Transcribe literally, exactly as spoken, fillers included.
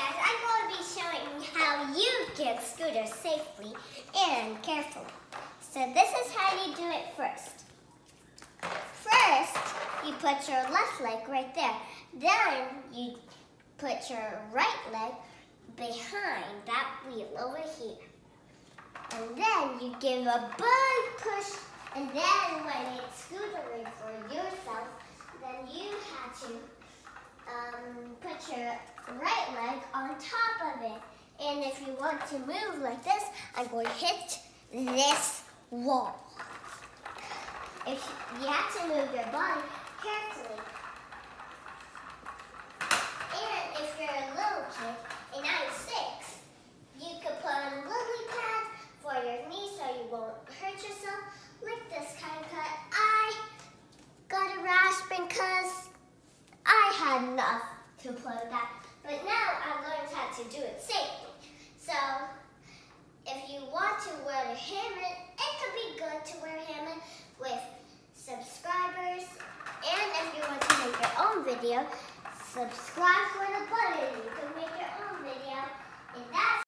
guys, I'm going to be showing how you get scooters safely and carefully. So this is how you do it first. First, you put your left leg right there. Then you put your right leg behind that wheel over here. And then you give a big push, and then when it's scootering for yourself, then you have to um, put your right leg on top of it. And if you want to move like this, I'm going to hit this wall. If you have to move your body carefully. And if you're a little kid, and I'm six, you could put on lily pads for your knees so you won't hurt yourself. Like this kind of cut. I got a rash because I had enough to put that. But now I learned how to do it safely. So if you want to wear a helmet, it could be good to wear a helmet with subscribers. And if you want to make your own video, subscribe for the button. You can make your own video. And that's